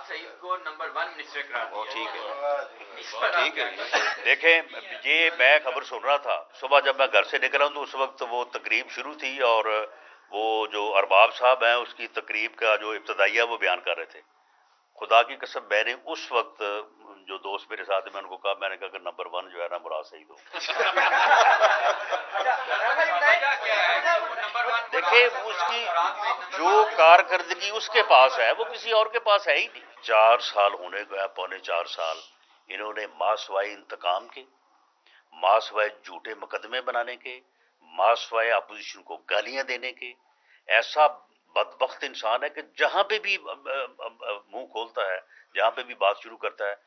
سعید کو number 1 minister قرار دیا. ٹھیک ہے. دیکھیں یہ میں خبر سن رہا تھا صبح جب میں گھر سے نکلا ہوں تو اس وقت وہ تقریب شروع تھی اور وہ جو ارباب صاحب ہیں اس کی تقریب کا جو ابتدائیہ وہ بیان کر رہے تھے. خدا کی قسم میں نے اس وقت جو دوست میرے ساتھ میں ان کو کہا، میں نے کہا کہ نمبر 1 جو ہے نا مراد سعید ہو. دیکھیں اس کی جو کارکردگی اس کے پاس ہے وہ کسی اور کے پاس ہے ہی نہیں. 4 سال ہونے کو ہے، پونے 4 سال انہوں نے ماسوائے انتقام کے، ماسوائے جھوٹے مقدمے بنانے کے، ماسوائے اپوزیشن کو گالیاں دینے کے. ایسا بدبخت انسان ہے کہ جہاں پہ بھی منہ کھولتا ہے، جہاں پہ بھی بات شروع کرتا ہے،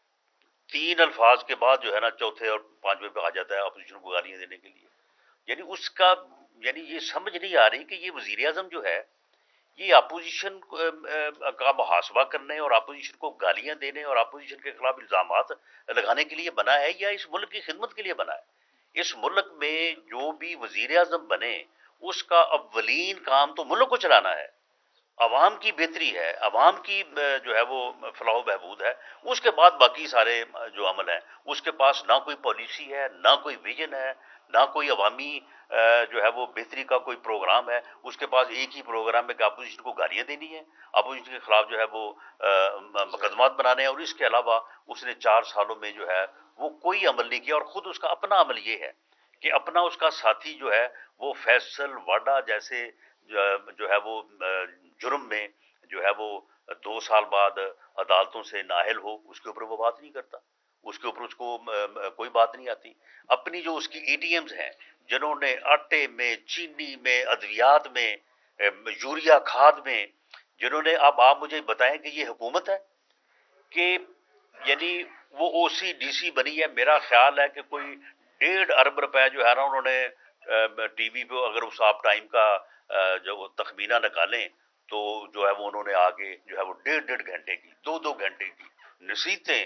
3 الفاظ کے بعد جو ہے نا چوتھے اور 5ویں پہ آ جاتا ہے اپوزیشن کو گالیاں دینے کے لیے. یعنی اس کا یہ سمجھ نہیں آ رہی کہ یہ وزیر اعظم جو ہے یہ اپوزیشن کا محاسبہ کرنے اور اپوزیشن کو گالیاں دینے اور اپوزیشن کے خلاف الزامات لگانے کے لیے بنا ہے یا اس ملک کی خدمت کے لیے بنا ہے. اس ملک میں جو بھی وزیر اعظم بنے اس کا اولین کام تو ملک کو چلانا ہے، عوام کی بہتری ہے، عوام کی جو ہے وہ فلاح و بہبود ہے. اس کے بعد باقی سارے جو عمل ہیں اس کے پاس نہ کوئی پالیسی ہے، نہ کوئی ویژن ہے، نہ کوئی عوامی جو ہے وہ بہتری کا کوئی پروگرام ہے. اس کے پاس ایک ہی پروگرام ہے کہ اپوزیشن کو گالیاں دینی ہے، اپوزیشن کے خلاف جو ہے وہ مقدمات بنانے ہیں. اور اس کے علاوہ اس نے 4 سالوں میں جو ہے وہ کوئی عمل نہیں کیا. اور خود اس کا اپنا عمل یہ ہے کہ اپنا اس کا ساتھی جو ہے وہ فیصل واڈا جیسے جو ہے وہ جرم میں جو ہے وہ 2 سال بعد عدالتوں سے نااہل ہو، اس کے اوپر وہ بات نہیں کرتا، اس کے اوپر اس کو کوئی بات نہیں آتی. اپنی جو اس کی اے ٹی ایمز ہیں جنہوں نے آٹے میں، چینی میں، ادویات میں، یوریا کھاد میں، جنہوں نے اب آپ مجھے بتائیں کہ یہ حکومت ہے کہ یعنی وہ او سی ڈی سی بنی ہے. میرا خیال ہے کہ کوئی 1.5 ارب روپے جو ہے نا انہوں نے ٹی وی پہ، اگر اس آپ ٹائم کا جو وہ تخمینہ نکالیں تو جو ہے وہ انہوں نے آگے جو ہے وہ 1.5 گھنٹے کی، 2 گھنٹے کی نصیحتیں،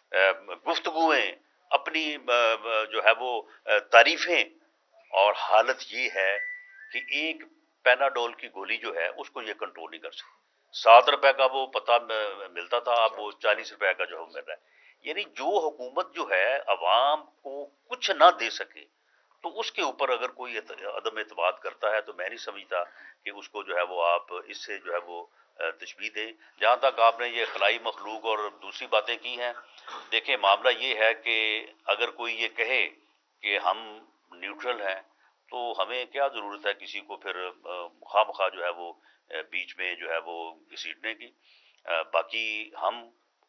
گفتگویں، اپنی جو ہے وہ تعریفیں. اور حالت یہ ہے کہ ایک پیناڈول کی گولی جو ہے اس کو یہ کنٹرول نہیں کر سکتی. 7 روپے کا وہ پتہ ملتا تھا، اب وہ 40 روپے کا جو ہے مل رہا ہے. یعنی جو حکومت جو ہے عوام کو کچھ نہ دے سکے تو اس کے اوپر اگر کوئی عدم اعتماد کرتا ہے تو میں نہیں سمجھتا کہ اس کو جو ہے وہ آپ اس سے جو ہے وہ تشبیہ دیں. جہاں تک آپ نے یہ خلائی مخلوق اور دوسری باتیں کی ہیں، دیکھیں معاملہ یہ ہے کہ اگر کوئی یہ کہے کہ ہم نیوٹرل ہیں تو ہمیں کیا ضرورت ہے کسی کو پھر خواہ مخواہ جو ہے وہ بیچ میں جو ہے وہ گھسیٹنے کی. باقی ہم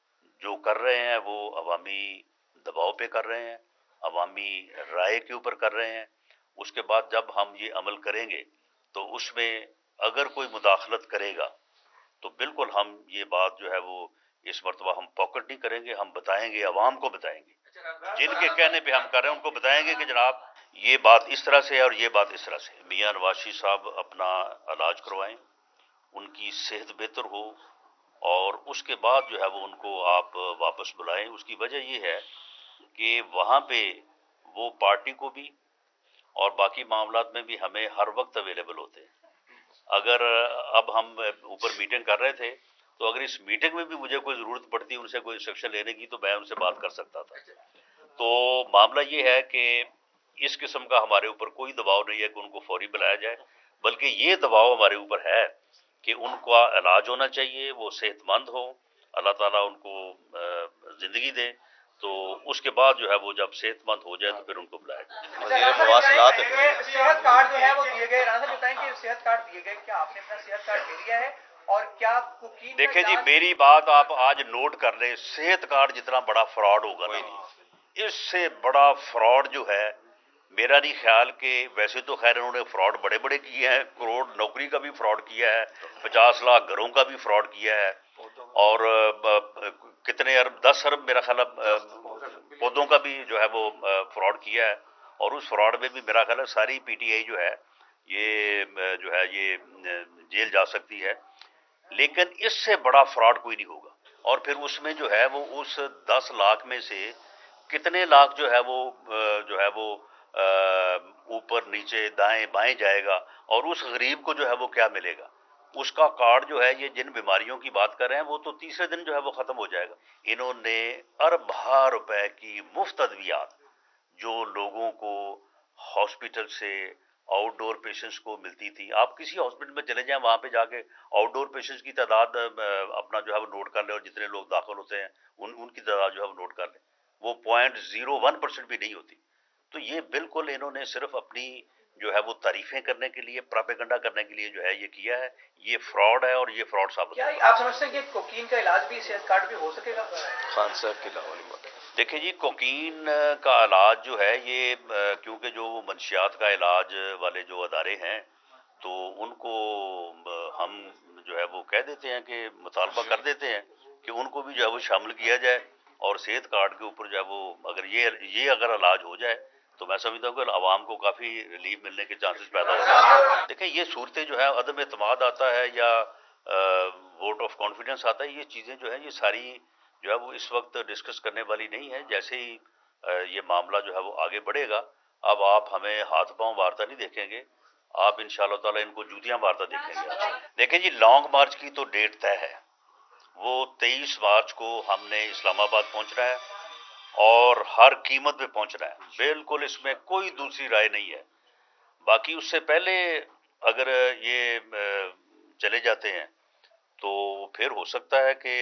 جو کر رہے ہیں وہ عوامی دباؤ پہ کر رہے ہیں، عوامی رائے کے اوپر کر رہے ہیں. اس کے بعد جب ہم یہ عمل کریں گے تو اس میں اگر کوئی مداخلت کرے گا تو بالکل ہم یہ بات جو ہے وہ اس مرتبہ ہم پاکٹ نہیں کریں گے، ہم بتائیں گے، عوام کو بتائیں گے، جن کے کہنے پہ ہم کر رہے ہیں ان کو بتائیں گے کہ جناب یہ بات اس طرح سے ہے اور یہ بات اس طرح سے. میاں نواز شریف صاحب اپنا علاج کروائیں، ان کی صحت بہتر ہو اور اس کے بعد جو ہے وہ ان کو آپ واپس بلائیں. اس کی وجہ یہ ہے کہ وہاں پہ وہ پارٹی کو بھی اور باقی معاملات میں بھی ہمیں ہر وقت اویلیبل ہوتے ہیں. اگر اب ہم اوپر میٹنگ کر رہے تھے تو اگر اس میٹنگ میں بھی مجھے کوئی ضرورت پڑتی ان سے کوئی انسٹرکشن لینے کی تو میں ان سے بات کر سکتا تھا. تو معاملہ یہ ہے کہ اس قسم کا ہمارے اوپر کوئی دباؤ نہیں ہے کہ ان کو فوری بلایا جائے، بلکہ یہ دباؤ ہمارے اوپر ہے کہ ان کا علاج ہونا چاہیے، وہ صحت مند ہو، اللہ تعالیٰ ان کو زندگی دے. تو اس کے بعد جو ہے وہ جب صحت مند ہو جائے تو پھر ان کو بلایا جائے. مواصلات صحت کارڈ جو ہے وہ دیے گئے، رانا بتائیں کہ صحت کارڈ دیے گئے، کیا آپ نے اپنا صحت کارڈ لے لیا ہے اور کیا کوکین؟ دیکھیں جی میری بات آپ آج نوٹ کر لیں، صحت کارڈ جتنا بڑا فراڈ ہوگا نا اس سے بڑا فراڈ جو ہے میرا نہیں خیال کہ ویسے تو خیر انہوں نے فراڈ بڑے بڑے کیے ہیں، کروڑ نوکری کا بھی فراڈ کیا ہے، 50 لاکھ گھروں کا بھی فراڈ کیا ہے، اور کتنے ارب 10 ارب میرا خیال پودوں کا بھی جو ہے وہ فراڈ کیا ہے. اور اس فراڈ میں بھی میرا خیال ہے ساری پی ٹی آئی جو ہے یہ جیل جا سکتی ہے. لیکن اس سے بڑا فراڈ کوئی نہیں ہوگا. اور پھر اس میں جو ہے وہ اس 10 لاکھ میں سے کتنے لاکھ جو ہے وہ اوپر نیچے دائیں بائیں جائے گا اور اس غریب کو جو ہے وہ کیا ملے گا. اس کا کارڈ جو ہے یہ جن بیماریوں کی بات کر رہے ہیں وہ تو تیسرے دن جو ہے وہ ختم ہو جائے گا. انہوں نے اربوں روپے کی مفت ادویات جو لوگوں کو ہاسپٹل سے آؤٹ ڈور پیشنٹس کو ملتی تھی. آپ کسی ہاسپٹل میں چلے جائیں وہاں پہ جا کے آؤٹ ڈور پیشنٹس کی تعداد اپنا جو ہے وہ نوٹ کر لیں اور جتنے لوگ داخل ہوتے ہیں ان کی تعداد جو ہے وہ نوٹ کر لیں, وہ 0.01% بھی نہیں ہوتی. تو یہ بالکل انہوں نے صرف اپنی جو ہے وہ تعریفیں کرنے کے لیے, پراپیگنڈا کرنے کے لیے جو ہے یہ کیا ہے. یہ فراڈ ہے اور یہ فراڈ ثابت کیا ہے. آپ سمجھتے ہیں کہ کوکین کا علاج بھی صحت کارڈ پہ ہو سکے گا؟ خان صاحب کی لاہوری بات. دیکھیں جی, کوکین کا علاج جو ہے یہ کیونکہ جو منشیات کا علاج والے جو ادارے ہیں تو ان کو ہم جو ہے وہ کہہ دیتے ہیں کہ مطالبہ کر دیتے ہیں کہ ان کو بھی جو ہے وہ شامل کیا جائے اور صحت کارڈ کے اوپر جو ہے وہ اگر یہ اگر علاج ہو جائے تو میں سمجھتا ہوں کہ عوام کو کافی ریلیف ملنے کے چانسز پیدا ہو جائیں. دیکھیں یہ صورتیں جو ہے عدم اعتماد آتا ہے یا ووٹ آف کانفیڈنس آتا ہے, یہ چیزیں جو ہیں یہ ساری جو ہے وہ اس وقت ڈسکس کرنے والی نہیں ہے. جیسے ہی یہ معاملہ جو ہے وہ آگے بڑھے گا, اب آپ ہمیں ہاتھ پاؤں مارتا نہیں دیکھیں گے, آپ انشاءاللہ تعالیٰ ان کو جوتیاں مارتا دیکھیں گے. دیکھیں جی, لانگ مارچ کی تو ڈیٹ طے ہے, وہ 23 مارچ کو ہم نے اسلام آباد پہنچنا ہے اور ہر قیمت پہ پہنچنا ہے. بالکل اس میں کوئی دوسری رائے نہیں ہے. باقی اس سے پہلے اگر یہ چلے جاتے ہیں تو پھر ہو سکتا ہے کہ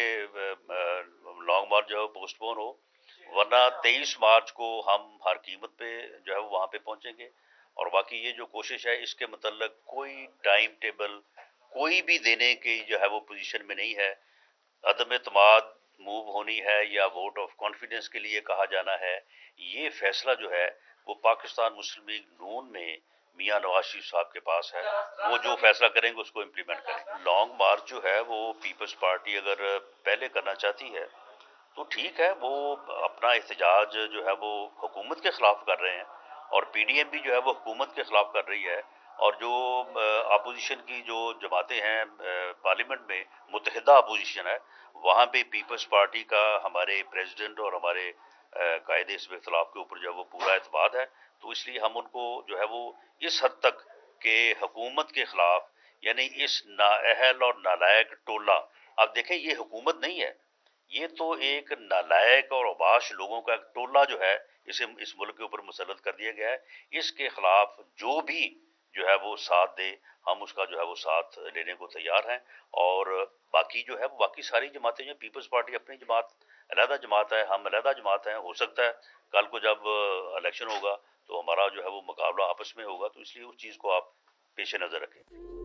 لانگ مارچ جو ہے پوسٹ پون ہو, ورنہ 23 مارچ کو ہم ہر قیمت پہ جو ہے وہاں پہ پہنچیں گے. اور باقی یہ جو کوشش ہے اس کے متعلق کوئی ٹائم ٹیبل کوئی بھی دینے کی جو ہے وہ پوزیشن میں نہیں ہے. عدم اعتماد موو ہونی ہے یا ووٹ آف کانفیڈنس کے لیے کہا جانا ہے, یہ فیصلہ جو ہے وہ پاکستان مسلم لیگ نون میں میاں نواز شریف صاحب کے پاس ہے. وہ جو فیصلہ کریں گے اس کو امپلیمنٹ کریں. لانگ مارچ جو ہے وہ پیپلز پارٹی اگر پہلے کرنا چاہتی ہے تو ٹھیک ہے, وہ اپنا احتجاج جو ہے وہ حکومت کے خلاف کر رہے ہیں اور پی ڈی ایم بھی جو ہے وہ حکومت کے خلاف کر رہی ہے, اور جو اپوزیشن کی جو جماعتیں ہیں پارلیمنٹ میں متحدہ اپوزیشن ہے, وہاں پہ پیپلز پارٹی کا ہمارے پریزیڈنٹ اور ہمارے قائد حزب اختلاف کے اوپر جو ہے وہ پورا اعتماد ہے. تو اس لیے ہم ان کو جو ہے وہ اس حد تک کہ حکومت کے خلاف, یعنی اس نااہل اور نالائق ٹولہ, اب دیکھیں یہ حکومت نہیں ہے, یہ تو ایک نالائق اور اوباش لوگوں کا ایک ٹولہ جو ہے اسے اس ملک کے اوپر مسلط کر دیا گیا ہے. اس کے خلاف جو بھی جو ہے وہ ساتھ دے, ہم اس کا جو ہے وہ ساتھ لینے کو تیار ہیں. اور باقی جو ہے باقی ساری جماعتیں جو پیپلز پارٹی اپنی جماعت علیحدہ جماعت ہے, ہم علیحدہ جماعت ہیں. ہو سکتا ہے کل کو جب الیکشن ہوگا تو ہمارا جو ہے وہ مقابلہ آپس میں ہوگا, تو اس لیے اس چیز کو آپ پیش نظر رکھیں.